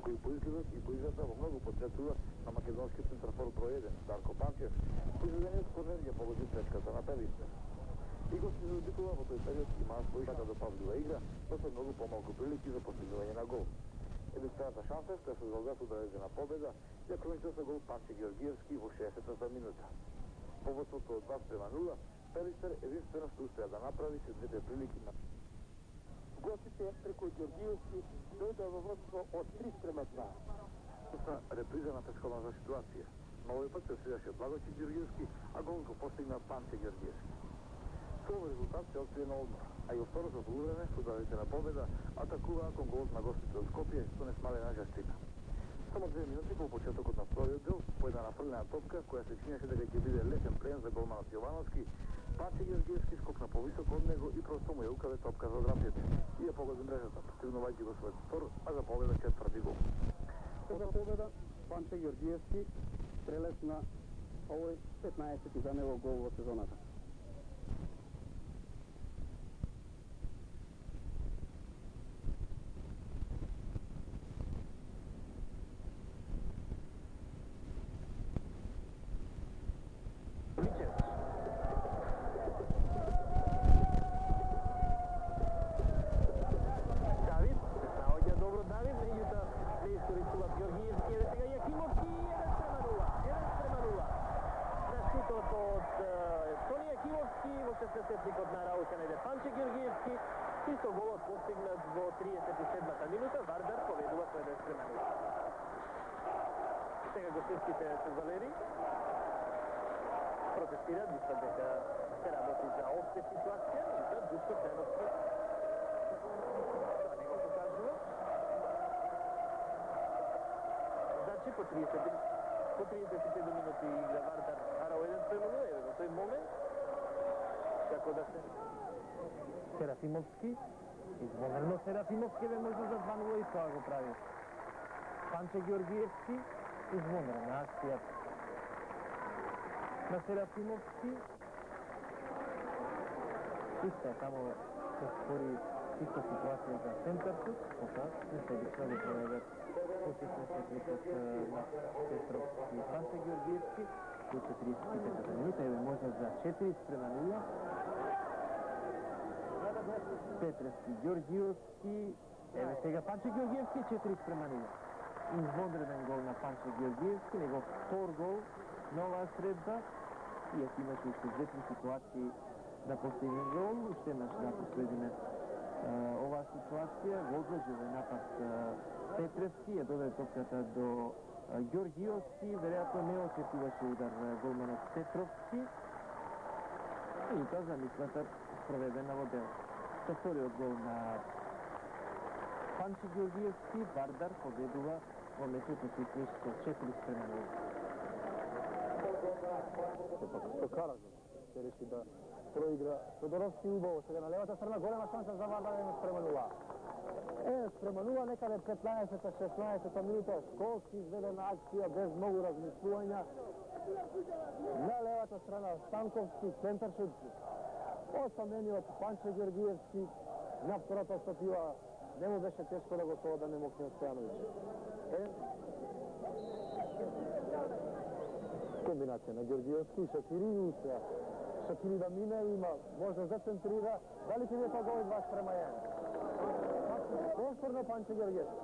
кои поизгледат и поизгледа во многу подсетува на македонски центарфор број 1 Дарко Панчев, кој за денес корнер ја погоди пречката на Пелистер. Игорски заобикува во тој период имаа своја допавлива игра, но со многу помалку прилики за постигнување на гол. Единствената шанса што се Золгас удалежена победа ја кроничил со гол Панче Георгиевски во 60-та минута. По водството од 2:0, Пелистер единствено што успеа да направи се двете прилики на гостите преку Георгиевски дојдоа во водство од 3:2. Тоа реприза на претходната ситуација. На овој пат се средаше Благојче Георгиевски, а гол го постигна Панче Георгиевски. Со овој резултат се открие на одмор, а и во второто полувреме фудбалите на победа атакуваа кон голот на гостите од Скопје со несмалена жестина. Само 2 минути по почетокот на вториот дел, по една нафрлена топка која се чинеше дека ќе биде лесен плен за голманот Јовановски, Панче Георгиевски скокна повисоко од него и просто му ја укаве топка за вратите и ја погоди мрежата, постигнувајќи го својот втор, а за победа четврти гол. За победа Панче Георгиевски стрелец на овој 15-ти за него гол во сезоната. Сетникот на Раушан иде Панче Георгиевски и со голот постигнат во 37-та минута Вардар победува со 1:0. Сега гостинските фудбалери протестираат, мислат дека се работи за офсет ситуација и за Душко Ценовски. Тоа не го покажува. Значи по 37 минути игра Вардар Харао 1:0, еве во тој момент како да се Серафимовски, извонено Серафимовски бе можност за 2:0 и тоа го прави. Панче Георгиевски, извонена акција на Серафимовски. Иста само се спори иста ситуација за центаршут, пока не се обично да проведат посетно сетникот на Петровски и Панче Георгиевски до 45-та минута, еве можност за 4:0. Петровски, Георгиевски, еве сега Панче Георгиевски 4:0. Извонреден гол на Панче Георгиевски, негов втор гол на оваа средба. Иако имаше уште две ситуации да постигне гол, уште еднаш да последиме оваа ситуација. Возложил напад Петревски, ја додаде топката до Георгиевски, веројатно не очекуваше удар голманот Петровски. И тоа замислата проведена во дел. Со вториот гол на Панче Георгиевски, Вардар победува во мечот Ситниш со 4:0. Што Каражов се реши да проигра Тодоровски убаво сега на левата страна, голема шанса за Вардар 1:0. 1:0 некаде 15-16 минута, Школски изведена акција без многу размислувања. На левата страна Станковски, центаршут, осамениот Панче Георгиевски, на втората статива не му беше тешко да го сода Немокнија Стојановиќ. Комбинација на Георгиевски и Шакири успеа. Шакири да мине, има може да центрира, дали ќе биде тоа гол 2:1. Повторно Панче Георгиевски.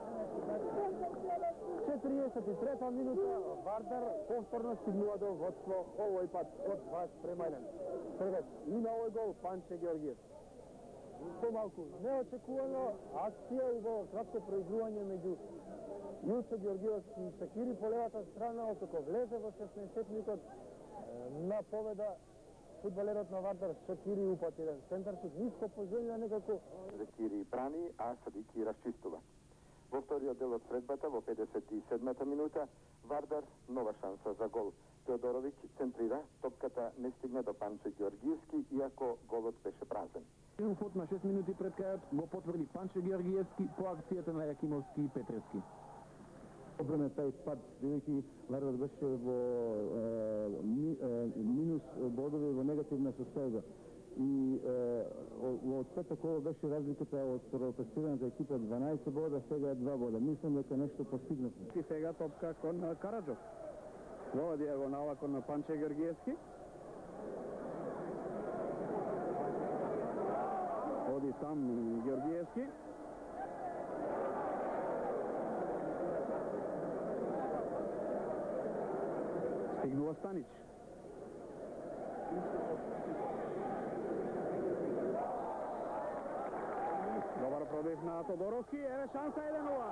43-та минута, Вардар повторно стигнува до водство, овој пат од 2:1. Првет и на овој гол Панче Георгиевски. Помалку неочекувано акција и кратко проигрување меѓу Јуце Георгиевски и Шакири по левата страна, откако влезе во 16-тникот на победа фудбалерот на Вардар Шакири упати еден центаршут, ниско позелја некако. Шакири брани, а Садики расчистува. Во вториот дел од средбата, во 57-та минута, Вардар нова шанса за гол. Теодоровиќ центрира, топката не стигна до Панче Георгиевски, иако голот беше празен. Триумфот на 6 минути пред крајот го потврди Панче Георгиевски по акцијата на Јакимовски и Петревски. Одбране тај спад, бидејќи Вардар беше во минус бодови, во негативна состојба. и од пето коло беше разликата од првокласираната екипа 12 бода, сега е 2 бода. Мислам дека нешто постигнавме. И сега топка кон Караджов. Во диагонала кон Панче Георгиевски. Оди сам Георгиевски. Стигнува Станич. Добар пробив на Тодоровски, еве шанса 1-0.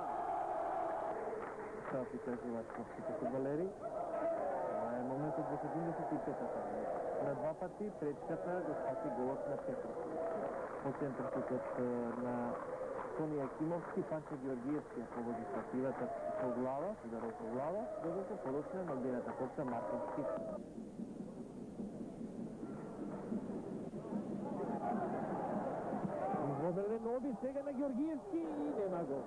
Така прикажуваат скопските фудбалери. Това е моментот во 75-та. На два пати пречката го спаси голот на Петров. По центарскот на Тони Акимовски, Панче Георгиевски погоди стативата по глава, ударот по глава, додека подоцна на одбената копка Марковски. Возреден оби сега на Георгиевски и нема гол.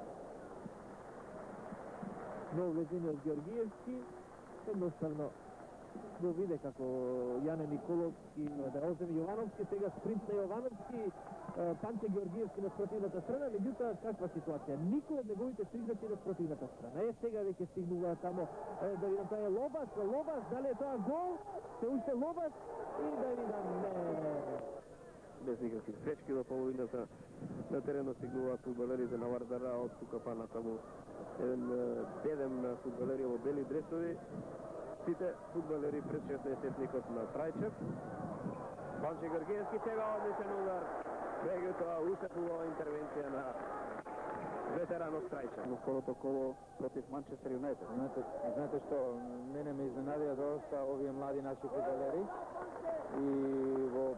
Но везение од Георгиевски, едноставно го виде како Јане Николовски да оземи Јовановски, сега спринт на Јовановски, Панче Георгиевски на спротивната страна, меѓутоа каква ситуација? Никој од неговите соиграчи на спротивната страна. Сега веќе стигнува тамо да видам, тоа е Лобас, дали е тоа гол? Се уште Лобас и да видам, не. Без никакви пречки до половината на теренот стигнуваат фудбалерите на Вардара од тука па натаму. Еден бедем фудбалери во бели дресови. Сите фудбалери пред 16-тникот на Трајчев. Панче Георгиевски сега одличен удар. Меѓутоа усепува интервенција на ветеранот Трајчев. Во второто коло против Манчестер Юнайтед. Знаете што, мене ме изненадија доста овие млади наши фудбалери и во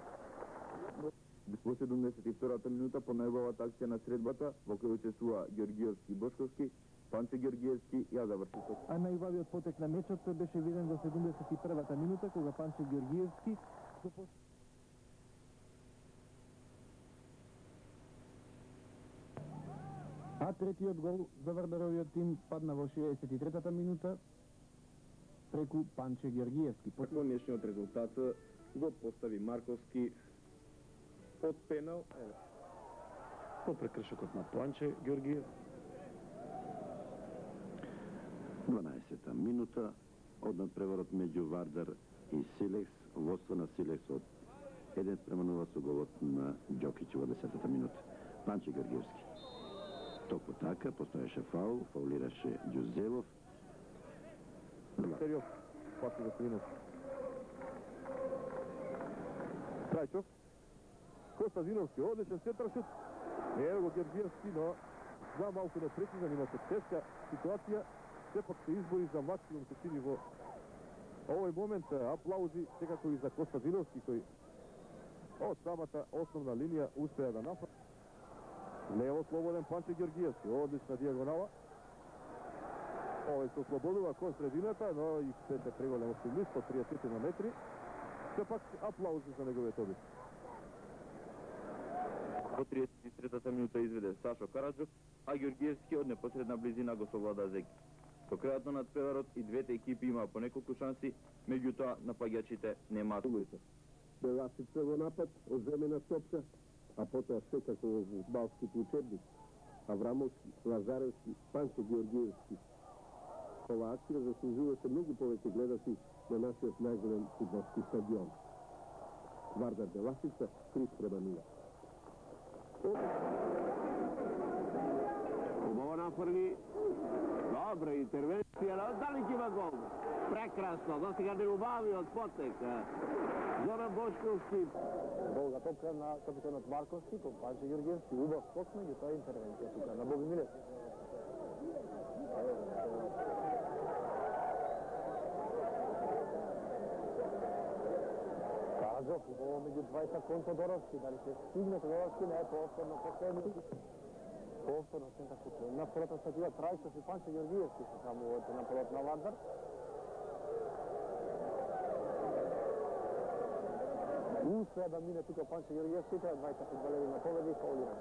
72-та минута по најубавата акција на средбата, во која учествува Георгиевски и Бошковски, Панче Георгиевски ја заврши со. А најубавиот потек на мечот беше виден во 71-та минута, кога Панче Георгиевски а третиот гол за Вардаровиот тим падна во 63-та минута преку Панче Георгиевски. Конечниот резултат го постави Марковски од пенал, по прекршокот на Панче Георгиев. 12-та минута, однат преворот меѓу Вардар и Силекс, водство на Силекс од 1:0 со голот на Ѓокиќ во 10-та минута. Панче Георгиевски. Токму така, постоеше фаул, фаулираше Ѓузелов. Сериов, пати за Свинов. Трајчов. Костадиновски, одличен центаршут. Ево го Георгиевски, но два малку непрецизен, имаше тешка ситуација. Сепак се избори за максимум се чини во овој момент. Аплаузи секако и за Костадиновски, кој од самата основна линија успеа да напад. Лево слободен Панче Георгиевски, одлична диагонала. Овој се ослободува кон средината, но и се преголем оптимист по 30 метри. Сепак аплаузи за неговиот обид. Во 33-та минута изведе Сашо Караджов, а Георгиевски од непосредна близина го совлада Зеки. Со крајот на надпреварот и двете екипи имаа по неколку шанси, меѓутоа напаѓачите немаат улица. Беласица во напад, оземена топка, а потоа секако во фудбалските учебници. Аврамовски, Лазаревски, Панче Георгиевски. Ова акција заслужуваше многу повеќе гледачи на нашиот најголем фудбалски стадион. Вардар Беласица, 3:0. Убаво нафрли. Добра интервенција, дали ќе има гол? Прекрасно, до сега неубавиот потек. Зоран Бошковски. Долга топка на капитанот Марковски, по Панче Георгиевски, убав скок, меѓутоа интервенција тука на Богомилев. Караджов, убаво меѓу двајца кон Тодоровски, дали се стигне Тодоровски, не е повторно последно. Повторно центарски плен. На втората статија Трајчев и Панче Георгиевски се само од нападот на Вардар. Успеа да мине тука Панче Георгиевски, тоа двајца фудбалери на победи и фаулирани.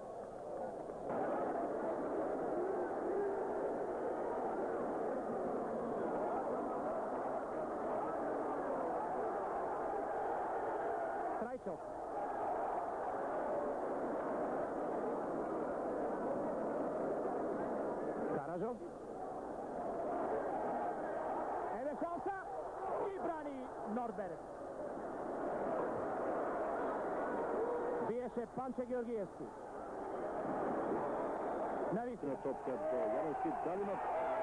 Трајчев. Karađov. Evo je šansa i brani Nordberg. Biješe Panče Georgijevski. Na visu. Topka do Janovski, Dalinov.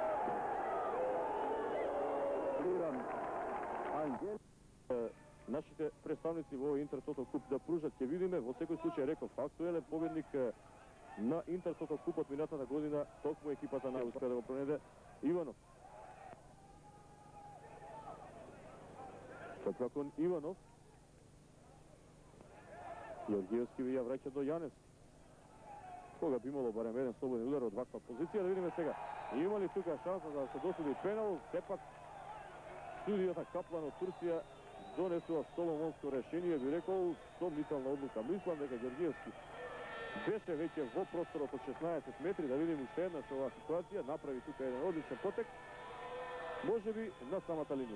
Pliran Angel. Нашите представници во Интертото куп да пружат, ќе видиме, во секој случај реков, актуелен победник на Интертото купот минатата година, токму екипата не успеа да го пронеде Иванов. Топка кон Иванов. Георгиевски ја враќа до Јанес. Кога би имало барем еден слободен удар од ваква позиција, да видиме сега. Има ли тука шанса да се досуди пенал, сепак судијата Каплан од Турција донесува соломонско решение, би рекол, со мислална одлука. Мислам дека Георгиевски беше веќе во просторот од 16 метри, да видим уште една со оваа ситуација, направи тука еден одличен потек, може би на самата линија.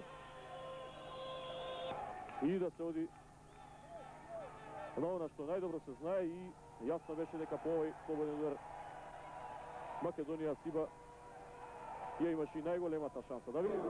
И да се оди на она што најдобро се знае и јасно беше дека по овој слободен удар Македонија Сиба ја имаше и најголемата шанса. Да видим.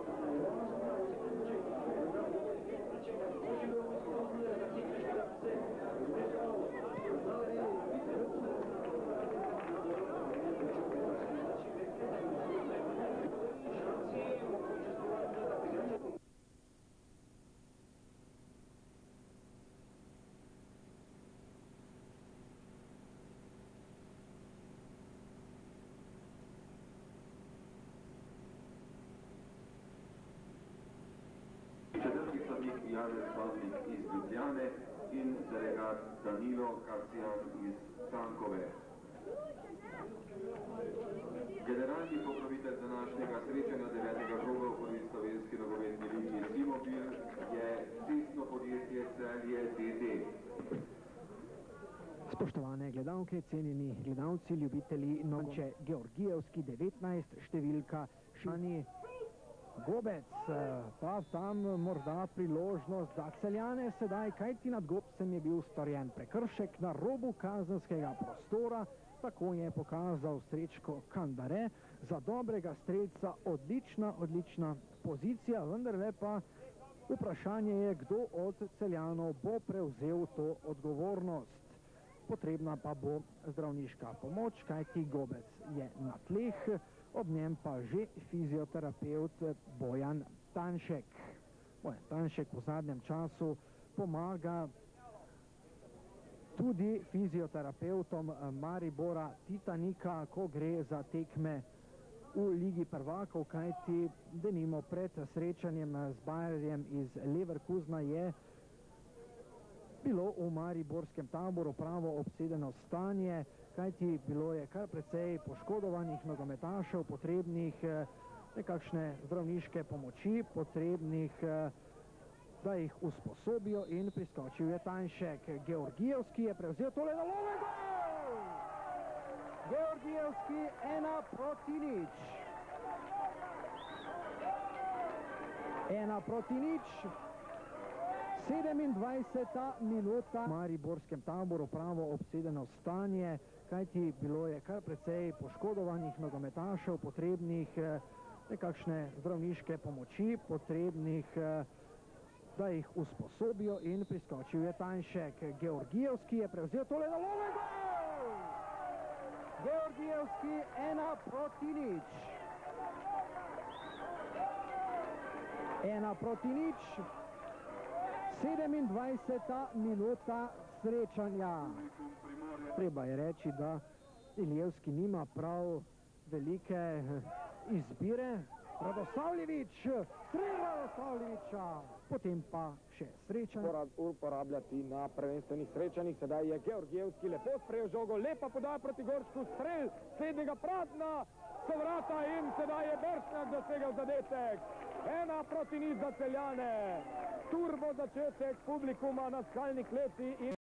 Četrti sodnik Janez Pavlik iz Ljubljane in delegat Danilo Karcijan iz Cankove. Generalni pokrovitelj današnjega srečanja 9. kroga v prvi slovenski nogometni ligi Simobil je cestno podjetje Celje DD. Spoštovane gledalke, cenjeni gledalci, ljubitelji Nonče Georgijevski 19, številka Šani Gobec, pa tam morda priložnost za Celjane sedaj, kajti nad Gobcem je bil storjen prekršek na robu kazenskega prostora, tako je pokazal Srečko Kandare, za dobrega strelca odlična pozicija, vendarle pa vprašanje je, kdo od Celjanov bo prevzel to odgovornost. Potrebna pa bo zdravniška pomoč, kajti Gobec je na tleh, ob njem pa že fizioterapeut Bojan Tanšek. Bojan Tanšek v zadnjem času pomaga tudi fizioterapeutom Maribora Titanika, ko gre za tekme v Ligi prvakov, kajti denimo pred srečanjem z Bayerjem iz Leverkusena je bilo v mariborskem taboru pravo obsedeno stanje, kajti bilo je kar precej poškodovanih nogometašev, potrebnih nekakšne zdravniške pomoči, potrebnih, da jih usposobijo, in priskočil je Tanšek. Georgijevski je prevzel tole nalogo, gol! Georgijevski 1-0. 1-0. 27. minuta. V mariborskem taboru pravo obsedeno stanje, kajti bilo je kar precej poškodovanih nogometašev, potrebnih nekakšne zdravniške pomoči, potrebnih, da jih usposobijo, in priskočil je Tanšek. Georgijevski je prevzel tole nalogo, gol! Georgijevski 1-0. 1-0. 27. minuta srečanja. Treba je reči, da Ilijevski nima prav velike izbire. Radosavljević, strel Radosavljevića, potem pa še srečanje. Uporabljati na prvenstvenih srečanjih, sedaj je Georgijevski lepo sprejel žogo, lepa podaja proti Goršku, strel slednjega Pradna, so vrata in sedaj je Bršnak dosegel zadetek. 1-0 za Celjane. Turbo začetek publikuma na skalni kleti in